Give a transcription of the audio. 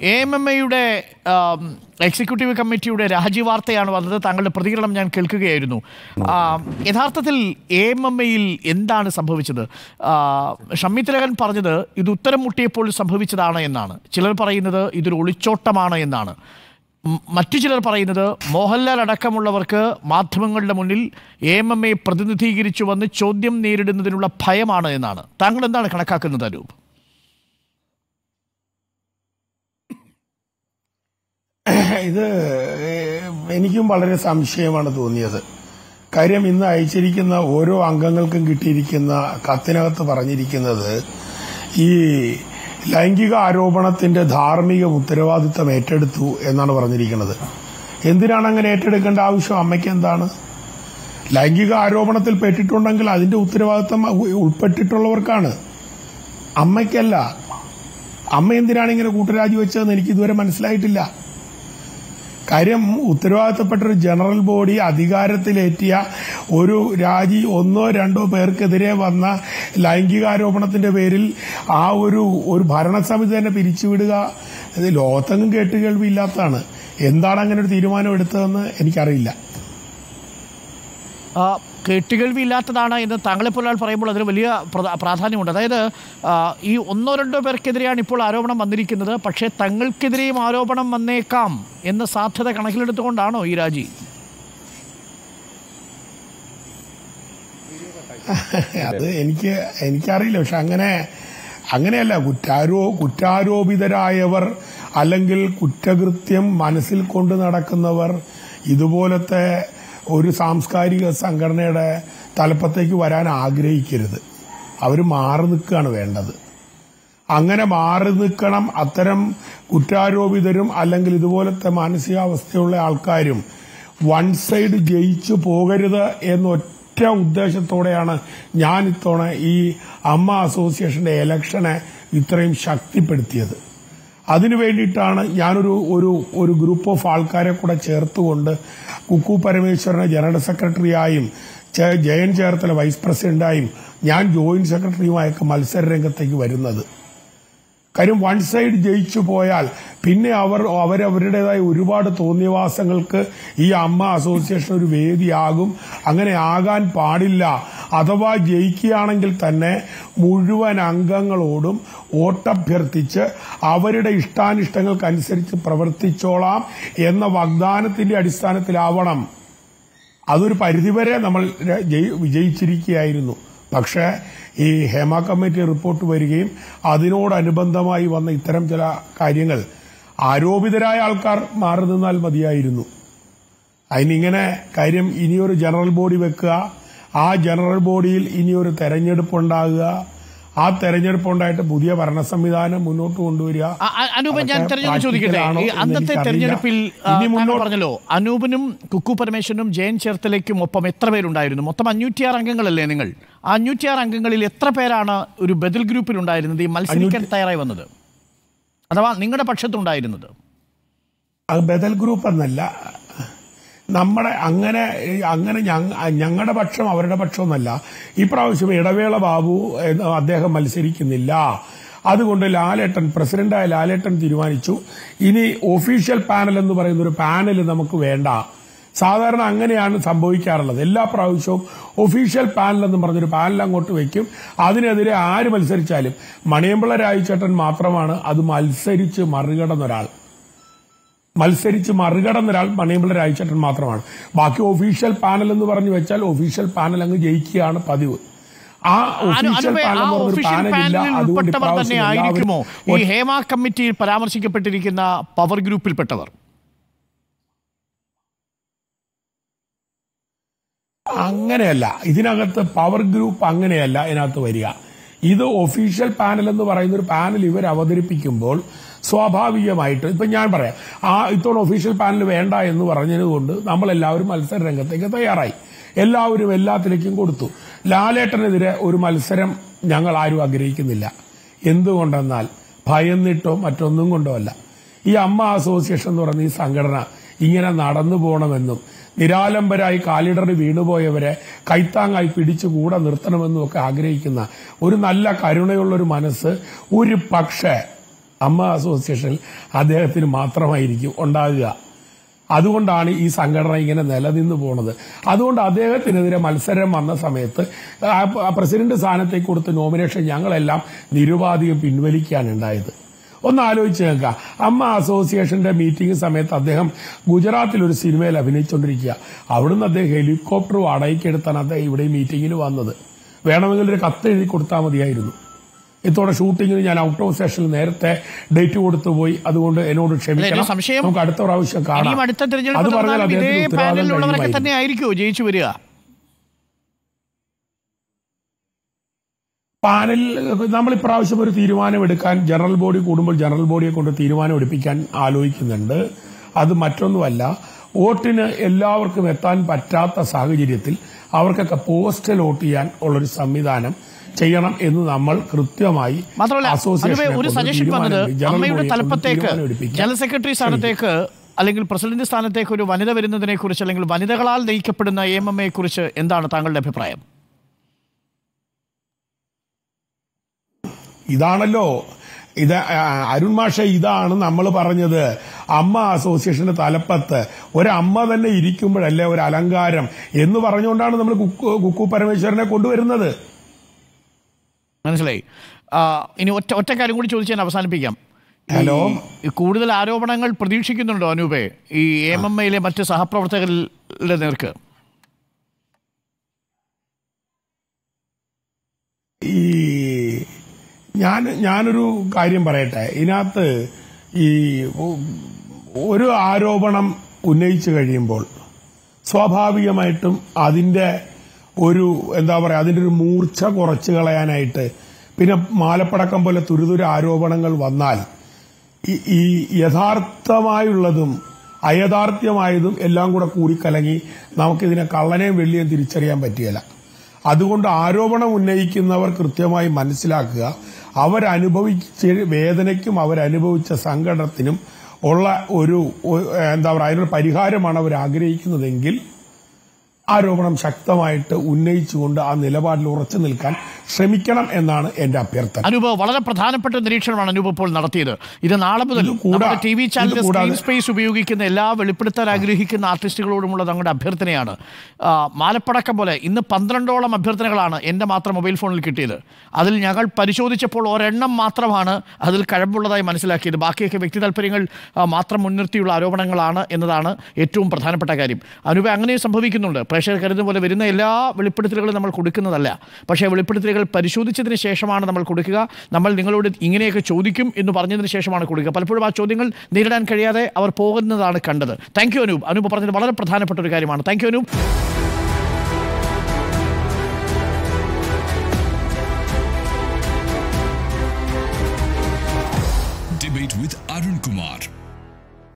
AMMയുടെ executive കമ്മിറ്റിയുടെ രാജിവാർത്തയാണ് വന്നത്. താങ്കളുടെ പ്രതികരണം ഞാൻ കേൾക്കുകയായിരുന്നു. യഥാർത്ഥത്തിൽ AMMയിൽ എന്താണ് സംഭവിച്ചത്? ഷമ്മി തിലകൻ പറഞ്ഞത് ഇത് ഉത്തരം മുട്ടിയപ്പോൾ സംഭവിച്ചതാണ് എന്നാണ്. ചിലർ പറയുന്നത് ഇതൊരു ഒളിച്ചോട്ടമാണ് എന്നാണ്. മറ്റു ചിലർ പറയുന്നത് മോഹൻലാൽ അടക്കമുള്ളവർക്ക് മാധ്യമങ്ങളുടെ മുന്നിൽ AMMയെ പ്രതിനിധീകരിച്ചു വന്ന് ചോദ്യം നേരിടുന്നതിനുള്ള ഭയമാണ് എന്നാണ്. താങ്കൾ എന്താണ് കണക്കാക്കുന്നത് അനൂപ്? ഇത് എനിക്കും വളരെ സംശയമാണ് തോന്നിയത്. കാര്യം ഇന്ന് അയച്ചിരിക്കുന്ന ഓരോ അംഗങ്ങൾക്കും കിട്ടിയിരിക്കുന്ന കത്തിനകത്ത് പറഞ്ഞിരിക്കുന്നത് ഈ ലൈംഗിക ആരോപണത്തിന്റെ ധാർമ്മിക ഉത്തരവാദിത്തം ഏറ്റെടുത്തു എന്നാണ് പറഞ്ഞിരിക്കുന്നത്. എന്തിനാണ് അങ്ങനെ ഏറ്റെടുക്കേണ്ട ആവശ്യം അമ്മയ്ക്ക് എന്താണ്? ലൈംഗിക ആരോപണത്തിൽ പെട്ടിട്ടുണ്ടെങ്കിൽ അതിന്റെ ഉത്തരവാദിത്തം ഉൾപ്പെട്ടിട്ടുള്ളവർക്കാണ്, അമ്മയ്ക്കല്ല. അമ്മ എന്തിനാണ് ഇങ്ങനെ കൂട്ടുരാജി വെച്ചതെന്ന് എനിക്ക് ഇതുവരെ മനസ്സിലായിട്ടില്ല. കാര്യം ഉത്തരവാദിത്തപ്പെട്ട ഒരു ജനറൽ ബോഡി അധികാരത്തിലേറ്റിയ ഒരു രാജി ഒന്നോ രണ്ടോ പേർക്കെതിരെ വന്ന ലൈംഗികാരോപണത്തിന്റെ പേരിൽ ആ ഒരു ഭരണസമിതി തന്നെ പിരിച്ചുവിടുക ഇത് ലോകത്തെങ്ങും കേട്ടുകേൾവിയില്ലാത്തതാണ്. എന്താണ് അങ്ങനെ ഒരു തീരുമാനം എടുത്തതെന്ന് എനിക്കറിയില്ല. കേട്ടുകേൾവിയില്ലാത്തതാണ് എന്ന് താങ്കളെപ്പോലൊരാൾ പറയുമ്പോൾ അതിന് വലിയ പ്രാധാന്യമുണ്ട്. അതായത് ഈ ഒന്നോ രണ്ടോ പേർക്കെതിരെയാണ് ഇപ്പോൾ ആരോപണം വന്നിരിക്കുന്നത്, പക്ഷേ തങ്ങൾക്കെതിരെയും ആരോപണം വന്നേക്കാം എന്ന സാധ്യത കണക്കിലെടുത്തുകൊണ്ടാണോ ഈ രാജി? അത് എനിക്കറിയില്ല. പക്ഷെ അങ്ങനെയല്ല. കുറ്റാരോപിതരായവർ അല്ലെങ്കിൽ കുറ്റകൃത്യം മനസ്സിൽ കൊണ്ട് നടക്കുന്നവർ ഇതുപോലത്തെ ഒരു സാംസ്കാരിക സംഘടനയുടെ തലപ്പത്തേക്ക് വരാൻ ആഗ്രഹിക്കരുത്. അവർ മാറി നിൽക്കുകയാണ് വേണ്ടത്. അങ്ങനെ മാറി നിൽക്കണം. അത്തരം കുറ്റാരോപിതരും അല്ലെങ്കിൽ ഇതുപോലത്തെ മാനസികാവസ്ഥയുള്ള ആൾക്കാരും വൺ സൈഡ് ജയിച്ചു പോകരുത് എന്നൊറ്റ ഉദ്ദേശത്തോടെയാണ് ഞാൻ ഇത്തവണ ഈ അമ്മ അസോസിയേഷന്റെ ഇലക്ഷനെ ഇത്രയും ശക്തിപ്പെടുത്തിയത്. അതിനു വേണ്ടിയിട്ടാണ് ഞാനൊരു ഗ്രൂപ്പ് ഓഫ് ആൾക്കാരെ കൂടെ ചേർത്തുകൊണ്ട് കുക്കു പരമേശ്വരനെ ജനറൽ സെക്രട്ടറിയായും ജയൻ ചേർത്തല വൈസ് പ്രസിഡന്റായും ഞാൻ ജോയിന്റ് സെക്രട്ടറിയുമായൊക്കെ മത്സര രംഗത്തേക്ക് വരുന്നത്. കാര്യം വൺ സൈഡ് ജയിച്ചു പോയാൽ പിന്നെ അവരവരുടേതായ ഒരുപാട് തോന്നിയവാസങ്ങൾക്ക് ഈ അമ്മ അസോസിയേഷൻ ഒരു വേദിയാകും. അങ്ങനെ ആകാൻ പാടില്ല. അഥവാ ജയിക്കുകയാണെങ്കിൽ തന്നെ മുഴുവൻ അംഗങ്ങളോടും വോട്ടഭ്യർത്ഥിച്ച് അവരുടെ ഇഷ്ടാനിഷ്ടങ്ങൾക്കനുസരിച്ച് പ്രവർത്തിച്ചോളാം എന്ന വാഗ്ദാനത്തിന്റെ അടിസ്ഥാനത്തിലാവണം. അതൊരു പരിധിവരെ നമ്മൾ വിജയിച്ചിരിക്കുകയായിരുന്നു. പക്ഷേ ഈ ഹേമ കമ്മിറ്റി റിപ്പോർട്ട് വരികയും അതിനോടനുബന്ധമായി വന്ന ഇത്തരം ചില കാര്യങ്ങൾ ആരോപിതരായ ആൾക്കാർ മാറി നിന്നാൽ മതിയായിരുന്നു. അതിനിങ്ങനെ കാര്യം ഇനിയൊരു ജനറൽ ബോഡി വെക്കുക, ആ ജനറൽ ബോഡിയിൽ ഇനിയൊരു തെരഞ്ഞെടുപ്പുണ്ടാകുക, ആ തെരഞ്ഞെടുപ്പുണ്ടായിട്ട് പുതിയ ഭരണ സംവിധാനം മുന്നോട്ട് കൊണ്ടുവരിക. അനൂപ്, ഞാൻ തെരഞ്ഞെടുപ്പ് ചോദിക്കട്ടെ. ഈ അന്നത്തെ തെരഞ്ഞെടുപ്പിൽ പറഞ്ഞല്ലോ, അനൂപിനും കുക്കു പരമേശ്വരനും ജയൻ ചേർത്തലയ്ക്കും ഒപ്പം എത്ര പേരുണ്ടായിരുന്നു? മൊത്തം 506 അംഗങ്ങളല്ലേ നിങ്ങൾ? ആ 506 അംഗങ്ങളിൽ എത്ര പേരാണ് ഒരു ബദൽ ഗ്രൂപ്പിലുണ്ടായിരുന്നത്, ഈ മത്സരിക്കാൻ തയ്യാറായി വന്നത്, അഥവാ നിങ്ങളുടെ പക്ഷത്തുണ്ടായിരുന്നത്? ബദൽ ഗ്രൂപ്പ് എന്നല്ല, നമ്മുടെ അങ്ങനെ ഞങ്ങളുടെ പക്ഷം അവരുടെ പക്ഷമൊന്നല്ല. ഇപ്രാവശ്യം ഇടവേള ബാബു അദ്ദേഹം മത്സരിക്കുന്നില്ല. അതുകൊണ്ട് പ്രസിഡന്റായ ലാലേട്ടൻ തീരുമാനിച്ചു ഇനി ഒഫീഷ്യൽ പാനൽ എന്ന് പറയുന്ന ഒരു പാനൽ നമുക്ക് വേണ്ട. സാധാരണ അങ്ങനെയാണ് സംഭവിക്കാറുള്ളത്. എല്ലാ പ്രാവശ്യവും ഒഫീഷ്യൽ പാനൽ എന്ന് പറഞ്ഞൊരു പാനൽ അങ്ങോട്ട് വയ്ക്കും. അതിനെതിരെ ആര് മത്സരിച്ചാലും മണിയമ്പിള്ള രാജചേട്ടൻ മാത്രമാണ് അത് മത്സരിച്ച് മറികടന്നൊരാൾ. മണിയമ്പിള്ള രാജചേട്ടൻ മാത്രമാണ്. ബാക്കി ഒഫീഷ്യൽ പാനൽ എന്ന് പറഞ്ഞു വെച്ചാൽ ഒഫീഷ്യൽ പാനൽ അങ്ങ് ജയിക്കുകയാണ് പതിവ്. ആ ഒഫീഷ്യൽ പാനലില്ല. അതുകൊണ്ട് ഈ ഹേമ കമ്മിറ്റിയിൽ പരാമർശിക്കപ്പെട്ടിരിക്കുന്ന പവർ ഗ്രൂപ്പിൽപ്പെട്ടവർ അങ്ങനെയല്ല. ഇതിനകത്ത് പവർ ഗ്രൂപ്പ് അങ്ങനെയല്ല ഇതിനകത്ത് വരിക. ഇത് ഒഫീഷ്യൽ പാനൽ എന്ന് പറയുന്ന ഒരു പാനൽ ഇവർ അവതരിപ്പിക്കുമ്പോൾ സ്വാഭാവികമായിട്ട് ഇപ്പൊ ഞാൻ പറയാം, ഇത്തവണ ഒഫീഷ്യൽ പാനൽ വേണ്ട എന്ന് പറഞ്ഞതുകൊണ്ട് നമ്മളെല്ലാവരും മത്സര രംഗത്തേക്ക് തയ്യാറായി. എല്ലാവരും എല്ലാത്തിലേക്കും കൊടുത്തു. ലാലേട്ടനെതിരെ ഒരു മത്സരം ഞങ്ങൾ ആരും ആഗ്രഹിക്കുന്നില്ല. എന്തുകൊണ്ടെന്നാൽ ഭയന്നിട്ടോ മറ്റൊന്നും കൊണ്ടോ അല്ല. ഈ അമ്മ അസോസിയേഷൻ എന്ന് പറയുന്ന ഈ സംഘടന ഇങ്ങനെ നടന്നു പോകണമെന്നും നിരാലംബരായി കാലിടറി വീണുപോയവരെ കൈത്താങ്ങായി പിടിച്ചു കൂടെ നിർത്തണമെന്നും ഒക്കെ ആഗ്രഹിക്കുന്ന ഒരു നല്ല കരുണയുള്ളൊരു മനസ്സ് ഒരു പക്ഷേ അമ്മ അസോസിയേഷനിൽ അദ്ദേഹത്തിന് മാത്രമായിരിക്കും ഉണ്ടാകുക. അതുകൊണ്ടാണ് ഈ സംഘടന ഇങ്ങനെ നിലനിന്ന് പോണത്. അതുകൊണ്ട് അദ്ദേഹത്തിനെതിരെ മത്സരം വന്ന സമയത്ത് പ്രസിഡന്റ് സ്ഥാനത്തേക്ക് കൊടുത്ത നോമിനേഷൻ ഞങ്ങളെല്ലാം നിരുപാധികം പിൻവലിക്കാനുണ്ടായത്. ഒന്ന് ആലോചിച്ച് നോക്കുക. അമ്മ അസോസിയേഷന്റെ മീറ്റിംഗ് സമയത്ത് അദ്ദേഹം ഗുജറാത്തിൽ ഒരു സിനിമയിൽ അഭിനയിച്ചുകൊണ്ടിരിക്കുക. അവിടുന്ന് അദ്ദേഹം ഹെലികോപ്റ്റർ വാടകയ്ക്കെടുത്താണ് അദ്ദേഹം ഇവിടെ മീറ്റിംഗിന് വന്നത്. വേണമെങ്കിൽ ഒരു കത്ത് എഴുതി കൊടുത്താൽ മതിയായിരുന്നു. ഇത്തോടെ ഷൂട്ടിങ്ങിന് ഞാൻ ഔട്ട് ഓഫ് സ്റ്റേഷനിൽ നേരത്തെ ഡേറ്റ് കൊടുത്തു പോയി. അതുകൊണ്ട് എന്നോട് ക്ഷമിക്കണം. നമുക്ക് അടുത്ത പ്രാവശ്യം കാണാം. അത് പറഞ്ഞാൽ അദ്ദേഹത്തിന് ഉത്തരവാദിത്തം തന്നെയായിരിക്കുമോ ജയിച്ചു വരിക? പാനൽ നമ്മൾ ഇപ്രാവശ്യം ഒരു തീരുമാനമെടുക്കാൻ ജനറൽ ബോഡി കൂടുമ്പോൾ ജനറൽ ബോഡിയെ കൊണ്ട് തീരുമാനം എടുപ്പിക്കാൻ ആലോചിക്കുന്നുണ്ട്. അത് മറ്റൊന്നുമല്ല, വോട്ടിന് എല്ലാവർക്കും എത്താൻ പറ്റാത്ത സാഹചര്യത്തിൽ അവർക്കൊക്കെ പോസ്റ്റൽ വോട്ട് ചെയ്യാൻ ഉള്ളൊരു സംവിധാനം ചെയ്യണം എന്ന് നമ്മൾ കൃത്യമായി ഒരു സജഷൻ വന്നത് അമ്മയുടെ തലപ്പത്തേക്ക് ജനറൽ സെക്രട്ടറി സ്ഥാനത്തേക്ക് അല്ലെങ്കിൽ പ്രസിഡന്റ് സ്ഥാനത്തേക്ക് ഒരു വനിത വരുന്നതിനെ കുറിച്ച് അല്ലെങ്കിൽ വനിതകളാൽ നയിക്കപ്പെടുന്ന AMMയെ കുറിച്ച് എന്താണ് താങ്കളുടെ അഭിപ്രായം? ഇതാണല്ലോ ഇത് അരുൺ മാഷെ, ഇതാണ് നമ്മൾ പറഞ്ഞത്. അമ്മ അസോസിയേഷന്റെ തലപ്പത്ത് ഒരമ്മ തന്നെ ഇരിക്കുമ്പോഴല്ലേ ഒരു അലങ്കാരം എന്ന് പറഞ്ഞുകൊണ്ടാണ് നമ്മൾ കുക്കു പരമേശ്വരനെ കൊണ്ടുവരുന്നത്. മനസ്സിലായി. ഇനി ഒറ്റ കാര്യം കൂടി ചോദിച്ച് ഞാൻ അവസാനിപ്പിക്കാം. ഹലോ, കൂടുതൽ ആരോപണങ്ങൾ പ്രതീക്ഷിക്കുന്നുണ്ടോ അനൂപേ ഈ AMMയിലെ മറ്റ് സഹപ്രവർത്തകരുടെ നേർക്ക്? ഞാനൊരു കാര്യം പറയട്ടെ. ഇതിനകത്ത് ഈ ഒരു ആരോപണം ഉന്നയിച്ചു കഴിയുമ്പോൾ സ്വാഭാവികമായിട്ടും അതിന്റെ ഒരു അതിന്റെ ഒരു മൂർച്ച കുറച്ചു കളയാനായിട്ട് പിന്നെ മാലപ്പടക്കം പോലെ തുരുതുര ആരോപണങ്ങൾ വന്നാൽ ഈ യഥാർത്ഥമായുള്ളതും അയഥാർത്ഥ്യമായതും എല്ലാം കൂടെ കൂടിക്കലങ്ങി നമുക്കിതിനെ കള്ളനെയും വെള്ളിയും തിരിച്ചറിയാൻ പറ്റുകയില്ല. അതുകൊണ്ട് ആരോപണം ഉന്നയിക്കുന്നവർ കൃത്യമായി മനസ്സിലാക്കുക, അവരനുഭവിച്ച വേദനയ്ക്കും അവരനുഭവിച്ച സങ്കടത്തിനും ഉള്ള ഒരു അതിനൊരു പരിഹാരമാണ് അവർ ആഗ്രഹിക്കുന്നതെങ്കിൽ ആരോപണം ശക്തമായിട്ട് ഉന്നയിച്ചുകൊണ്ട് ആ നിലപാടിൽ ഉറച്ചു നിൽക്കാൻ ശ്രമിക്കണം എന്നാണ് എന്റെ അഭ്യർത്ഥന. അനൂപ്, വളരെ പ്രധാനപ്പെട്ട നിരീക്ഷണമാണ് അനൂപ് ഇപ്പോൾ നടത്തിയത്. ഇത് നാളെ മുതൽ TV ചാനൽ സ്ക്രീൻ സ്പേസ് ഉപയോഗിക്കുന്ന എല്ലാ വെളിപ്പെടുത്താൻ ആഗ്രഹിക്കുന്ന ആർട്ടിസ്റ്റുകളോടുമുള്ള തങ്ങളുടെ അഭ്യർത്ഥനയാണ്. മാലപ്പടക്കം പോലെ ഇന്ന് 12ഓളം അഭ്യർത്ഥനകളാണ് എൻ്റെ മാത്രം മൊബൈൽ ഫോണിൽ കിട്ടിയത്. അതിൽ ഞങ്ങൾ പരിശോധിച്ചപ്പോൾ ഒരെണ്ണം മാത്രമാണ് അതിൽ കഴമ്പുള്ളതായി മനസ്സിലാക്കിയത്. ബാക്കിയൊക്കെ വ്യക്തി താല്പര്യങ്ങൾ മാത്രം മുൻനിർത്തിയുള്ള ആരോപണങ്ങളാണ് എന്നതാണ് ഏറ്റവും പ്രധാനപ്പെട്ട കാര്യം. അനൂപ്, അങ്ങനെ സംഭവിക്കുന്നുണ്ട്. പ്രേക്ഷകർ കരുതുന്ന പോലെ വരുന്ന എല്ലാ വെളിപ്പെടുത്തലുകളും നമ്മൾ കൊടുക്കുന്നതല്ല. പക്ഷേ വെളിപ്പെടുത്തലുകൾ പരിശോധിച്ചതിന് ശേഷമാണ് നമ്മൾ കൊടുക്കുക. നമ്മൾ നിങ്ങളോട് ഇങ്ങനെയൊക്കെ ചോദിക്കും എന്ന് പറഞ്ഞതിന് ശേഷമാണ് കൊടുക്കുക. പലപ്പോഴും ആ ചോദ്യങ്ങൾ നേരിടാൻ കഴിയാതെ അവർ പോകുന്നതാണ് കണ്ടത്. Thank you Anoop. അനൂപ് പറഞ്ഞത് വളരെ പ്രധാനപ്പെട്ട ഒരു കാര്യമാണ്. Thank you Anoop.